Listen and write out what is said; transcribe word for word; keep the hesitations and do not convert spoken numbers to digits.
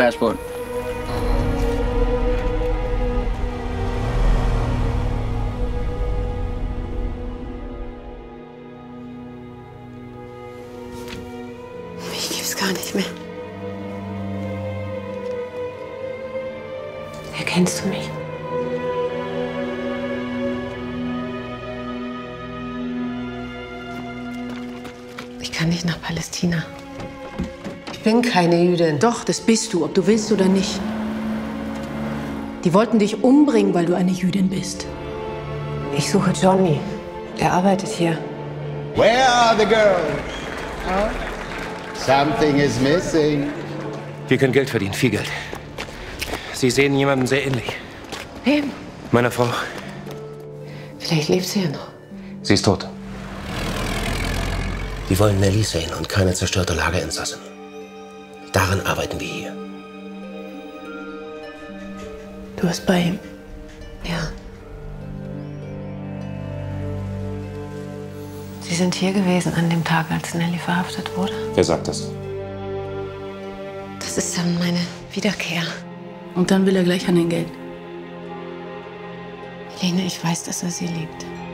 passport. Ich gibt's gar nicht mehr. Erkennst du mich? Ich kann nicht nach Palästina. Ich bin keine Jüdin. Doch, das bist du, ob du willst oder nicht. Die wollten dich umbringen, weil du eine Jüdin bist. Ich suche Johnny. Er arbeitet hier. Where are the girls? Huh? Something is missing. Wir können Geld verdienen, viel Geld. Sie sehen jemandem sehr ähnlich. Wem? Meiner Frau. Vielleicht lebt sie ja noch. Sie ist tot. Wir wollen Nellie sehen und keine zerstörte Lagerinsassin. Daran arbeiten wir hier. Du bist bei ihm. Ja. Sie sind hier gewesen an dem Tag, als Nellie verhaftet wurde? Wer sagt das? Das ist dann meine Wiederkehr. Und dann will er gleich an den Geld. Helene, ich weiß, dass er sie liebt.